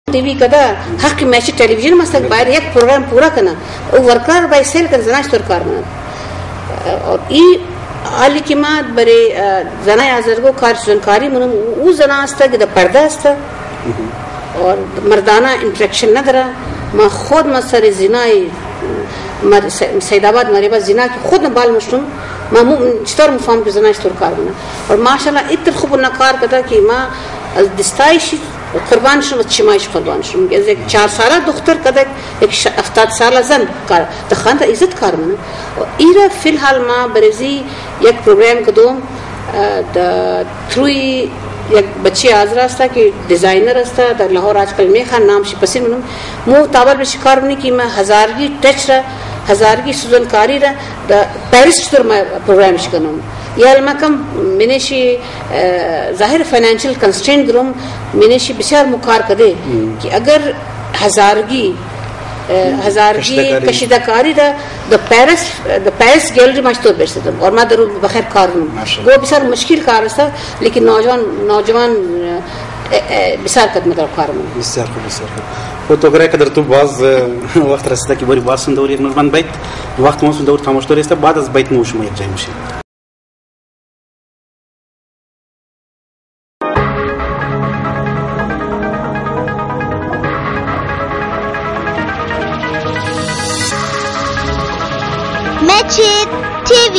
टीवी कदा حق میشه تلویزیون مثلا باید یک پروگرام پورا کنه او ورکر باید سیل کنه زناش تر کار کنه اور این حالی که ما برای زنای آزادگو کاری منم او زنا است که در پرده است اور مردانه اینتراکشن نداره. ما خود مسئله زنای سیدآباد مریبا زنا که خود بال مشتم ما چطور مفهوم که زناش تر کار کنه اور ماشاءالله اتر خوب نکار کده که ما از دستایش قربان شدم و چیمایش قربان شدم. از یک 4 ساله دختر کده یک 70 ساله زن کار دخانه عزت کار منه. ایرا فی الحال ما برزی یک پروگرام کدوم تروی یک بچی آزرا است که دیزاینر است در لاهور آجکل میخوان نامش پسند منم مو تابر به شکار منی که ما هزارگی ټچ را هزارگی سوزنکاری را پاریس چطور ما پروگرامش کنم یا المکم منشی ظاهر فاینانشل کنسترین گروم منشی بسیار مکار کده که اگر هزارگی کشیدکاری را در پاریس گیلری مشتور برسیدم اور ما در بخیر کار کنم گو بسیار مشکل کار است لیکن نوجوان بسیار قدم در کار من بسیار خوب و تو گرای کدر تو باز وقت رسیده که باری باز سندور یک نورمن بیت وقت ما سندور تماشتوری است بعد از بیت مو شما یک جای میشیم. Machit TV.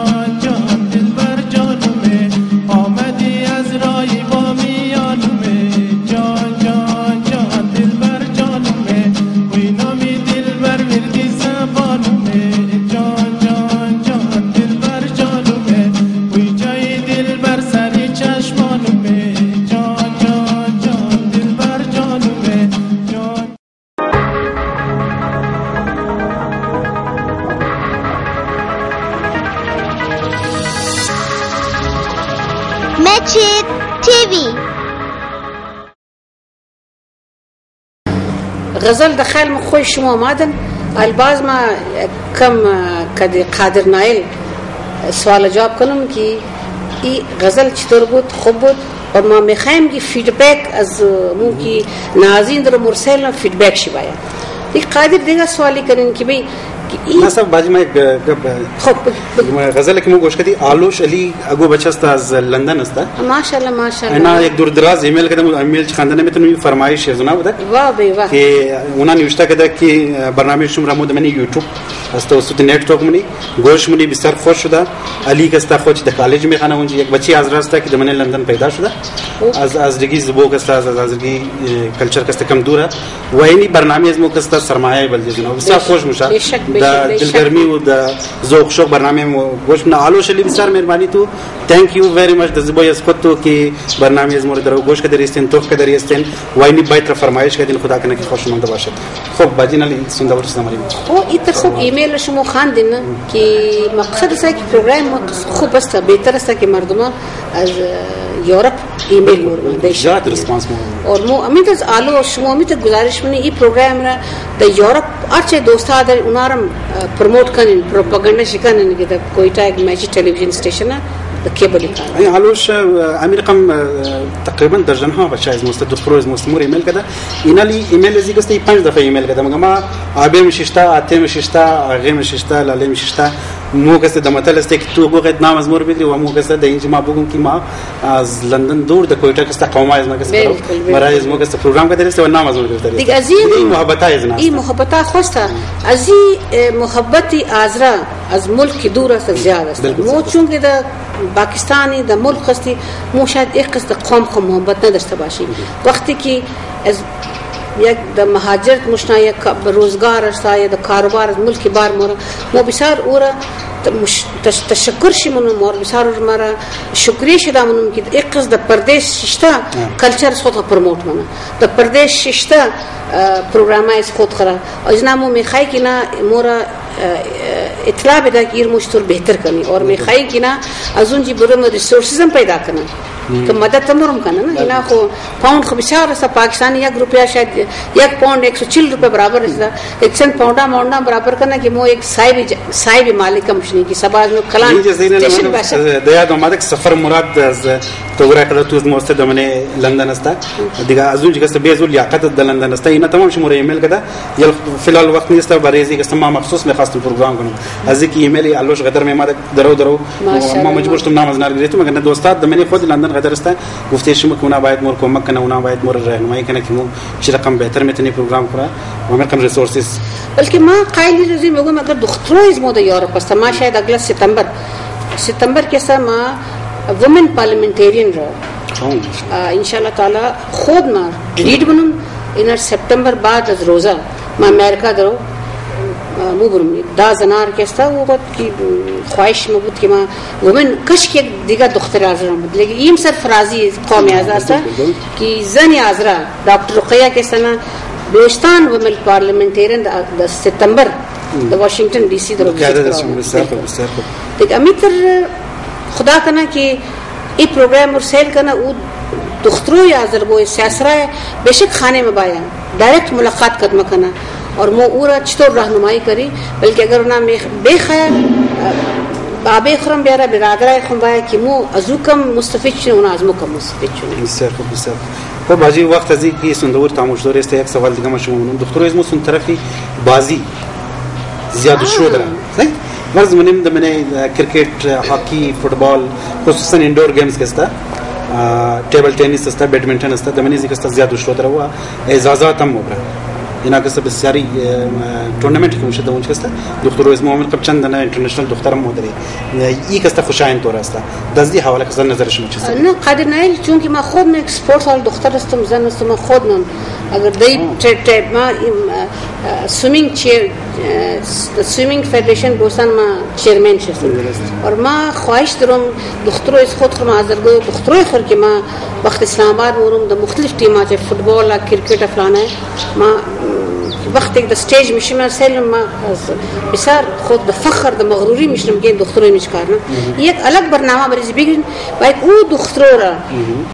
آمدی از رای با میانم غزل دخل مخوي شما مادن الباز ما کم کدی قادر نایل سوال جواب کنم که این غزل چطور بود خوب بود و ما میخوایم که فیدبک از مو که ناظرین در مرسل فیدبک شی باید یک قادر دیگه سوالی کنین که بی نه صاحب باجی ما خب غزل که مو گوش کردی آلوش علی اگو بچه است از لندن است ماشاءالله ماشاءالله انا یک دور دراز ایمیل کردم ایمیل خواندن میتونم فرمایش زنا بده واه بی واه که اونا نوشته کرده که برنامه شما را من یوتیوب از توسط نت توک منی گوش منی بسیار خوش شده علی که خوش در کالج میخونه اونجا یک بچی از راسته که من لندن پیدا شده از دیگه زبو که از دیگه کلچر که کم دوره و اینی برنامه از مو که سرمایه بلدی جنا بسیار خوش میشه دا دلگرمی و دا ذوق شوق برنامه گوش من آلوش علی بسیار مهربانی تو thank you very much د زبو از خود تو که برنامه از مورد درو گوش کدر استن توف کدر استن و اینی بایت فرمایش کردین خدا کنه که خوشمند باشد خب باجی نلی سندور سماری او ایت خوب ایمیل شما خواندین که مقصد است که پروگرام خوب است بهتر است که مردم از یورپ ایمیل مورد زیاد ریسپانس مو اور مو امید از آلو شما امید گزارش منی این پروگرام را د یورپ ارچه دوستا در اونارم پروموت کنین پروپاگاندا شکنن که د کویتا یک میچ تلویزیون استیشن كيبل يعني علوش امريكا تقريبا درجنها بچا از مست دكتور از مستمر ایمیل كده اینالی ایمیل زی گسته 5 دفعه ایمیل كده مگه ابي مششتا اتم مششتا غير مششتا لاله مششتا مو گسته دمتل است که تو گوت نام از مور بدري و مو گسته د انج ما بگم کی ما از لندن دور د کويتا گسته قوم از ما گسته مرا از مو گسته پروگرام كده است و نام از مور بدري دیگ عظیم محبت از نه این محبت خوسته ازي محبتي ازرا از ملک دور است زیاد است مو چون که پاکستانی د ملک هستی مو شاید یک قسط قوم خو محبت نداشته باشی وقتی که از یک د مهاجرت مشنا یک روزگار است یا د کاروبار از ملک بار مو بسیار اورا تشکر شي مونږ بسیار مرا شکریه شدا مونږ کې یک قسط د پردیش شتا کلچر خود پروموت مونږ د پردیش شتا پروګرامای خود خره اجنامو میخای کی نه مورا اطلاع بده که ایر مشتور بهتر کنی اور میخای کی نه از اون جی برم ریسورسز هم پیدا کنه که مدد تمرم کنه نه اینا خو پاوند خو بسیار است پاکستانی 1 روپیا شاید 1 پاوند 140 روپے برابر است 100 پاوندا برابر کنه که مو یک صاحب مالک مشنی کی سباز نو کلان استیشن باشه دیا دومادک سفر مراد از توګرا کله تو موسته دمنه لندن است دیگه از اون جګسته به زول لیاقت د لندن است اینا تمام شموره ایمیل کده یل فی الحال وقت نیست برای که ما مخصوص می‌خواستم پروگرام کنم از اینکه ایمیل علوش غدر می ماده درو ما مجبور شدم نام از نارگریتو مگر دوستات دمنه خود لندن غدر است گفته شما که اونا باید مور کمک کنه اونا باید مور راهنمایی کنه که مو چه رقم بهتر میتونی پروگرام کنه و ما کم ریسورسز بلکه ما قایلی روزی میگم اگر دخترای از مود یورپ است ما شاید اگلا ستامبر کې سما وومن پارلیمنټریان را ان شاء الله تعالی خود ما لیډ بنم ان سپتامبر بعد از روزه ما امریکا درو مو برم دا زنار که است و بعد کی خواهش مو بود که ما ومن کش که دیگه دختر ازرا بود لیکن این سر فرازی قومی از است که زنی ازرا دکتر رقیه که سنا دوستان ومن پارلیمنټریان د سپتامبر د واشنگټن D C درو دیگه امیتر خدا کنه که این پروگرام ورسیل کنه او دخترو یا ازرگو سیاسره बेशक खाने में बाया डायरेक्ट मुलाकात कदम करना और मो उरा चतुर रहनुमाई करी बल्कि अगर ना बेखैर बाबे खरम बेरा बिरादर खंबाय कि मो अजुकम मुस्तफिद चुना अजमुकम मुस्तफिद चुना بسیار خب باجی وقت ازی کی سندور تماشدار است یک سوال دیگه ما شما منم دکتر از مو طرفی بازی زیاد شو داره صحیح ورز منم د منه کرکټ هاکی فوتبال خصوصا انډور گیمز کستا ټیبل ټینس است بیډمنټن است د منه زیکستا زیاد شو دره و اجازهات هم وبره اینا که بسیاری تورنمنت که میشه دونچ کستا دکتر از مومن قبل چند نه اینترنشنال دختر مودری ای کستا خوشایند تور است دزدی حواله کسان نظر شما چیست نه قادر نه چون که ما خود من اکسپورت حال دختر هستم زن هستم خود من اگر دی ما سویمینگ سویمینگ فدریشن دوستان ما چیرمن هستم اور ما خواهش دارم دختر از خود خرم ازرگو دختر خور که ما وقت اسلام آباد مورم د مختلف ټیمات فوتبال کرکټ فلانه ما وقت یک د سټیج میشم سلم ما بسیار خود د فخر د مغروری میشم که دخترای میشکارن یک الگ برنامه بریز بگیرین باید او دخترا